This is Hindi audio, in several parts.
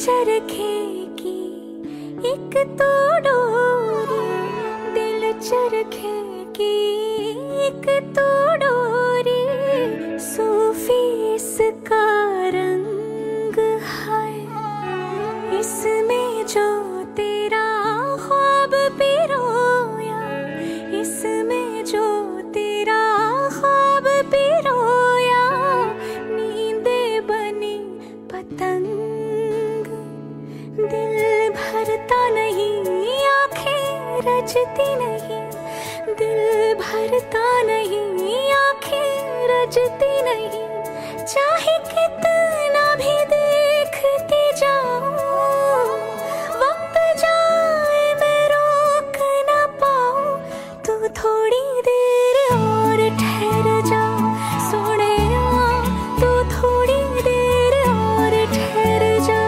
चरखेगी एक तो डोरी, दिल चरखेगी एक तो डोरी। सूफी इसका रंग है, इसमें जो तेरा ख्वाब पिरोया, इसमें जो तेरा ख्वाब पिरोया। नींदे बनी पतंग, दिल भरता नहीं, आंखें रजती नहीं, दिल भरता नहीं, आंखें रजती नहीं। चाहे कितना भी देखती जाऊं, वक्त जाए मैं रोक ना पाऊं। तू थोड़ी देर और ठहर जा सोनिया, तू थोड़ी देर और ठहर जा,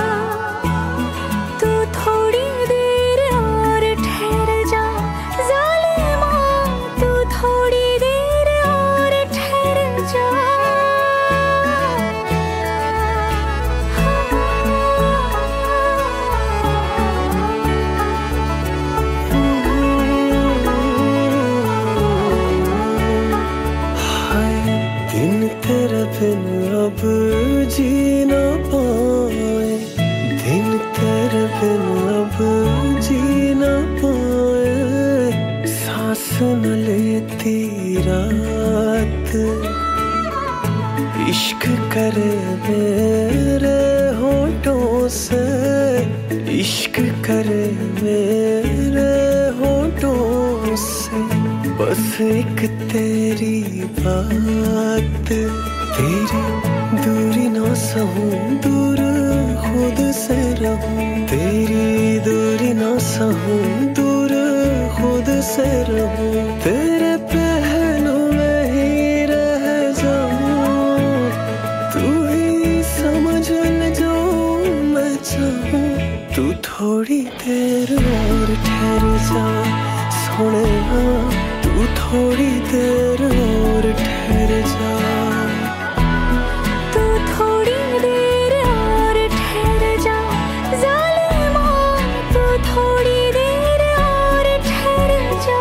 तू थोड़ी देर और ठहर जा ज़ालिमा, तू थोड़ी देर और ठहर जा। दिन तेरे बिन अब जी ना पाए, दिन तेरे बिन अब जी ना पाए। सांस न लेती रात, इश्क करे मेरे होठों से, इश्क करे मेरे होठों से। बस एक तेरी बात, तेरी दूरी ना सहूं, दूर खुद से रहूं। तेरी दूरी ना सहूं, दूर खुद से रहूं। तेरे पहलू में ही रह जाऊं, तू ही समझ ले जो मैं चाहूं। तू थोड़ी देर और ठहर जा सोनिया, तू थोड़ी देर और ठहर जा, तू थोड़ी देर और ठहर जा ज़ालिमा, तू थोड़ी देर और ठहर जा।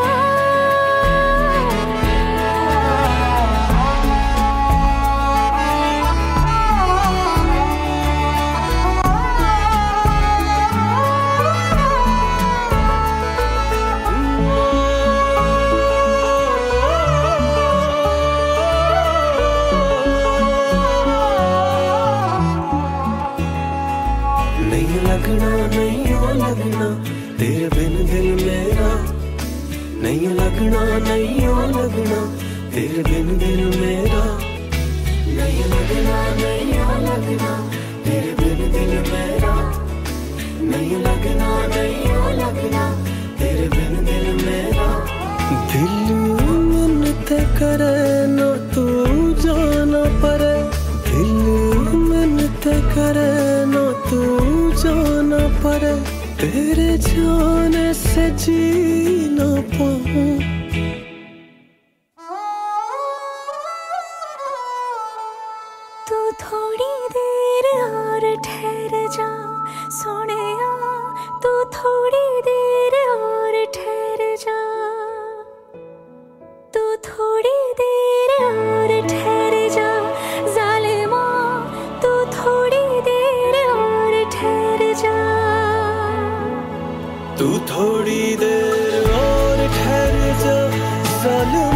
नहीं लगना, नहीं वो लगना तेरे बिन दिल मेरा। नहीं लगना, नहीं वो लगना तेरे बिन दिल मेरा। नहीं लगना, नहीं वो लगना तेरे बिन दिल मेरा। नहीं लगना, नहीं वो लगना तेरे बिन दिल मेरा। दिल मिन्नत करे ना तू जाना पड़े, दिल मिन्नत करे ना तू जाना पड़े। तेरे जाने से जी ना पाऊं, तू थोड़ी देर और ठहर जा सोनिया, तू थोड़ी देर और ठहर जा, तू थोड़ी देर और ठहर जा ज़ालिमा, तू थोड़ी देर और ठहर जा, तू थोड़ी देर और ठहर जा ज़ालिमा।